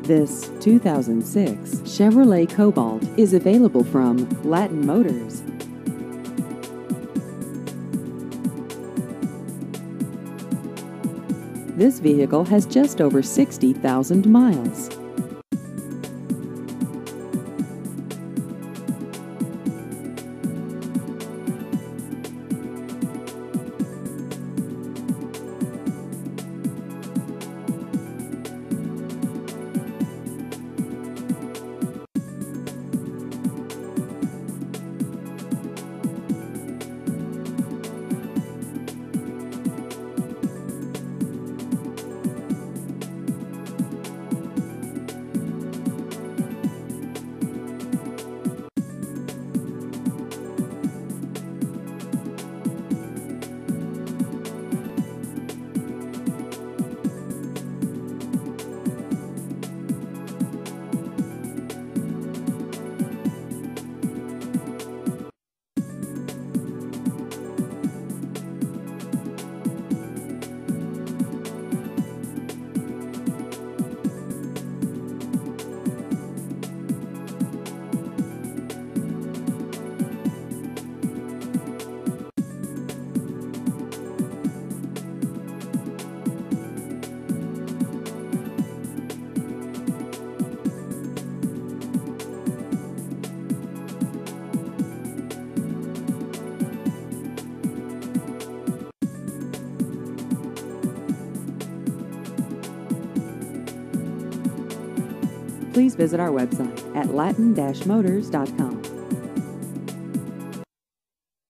This 2006 Chevrolet Cobalt is available from Latin Motors. This vehicle has just over 60,000 miles. Please visit our website at latin-motors.com.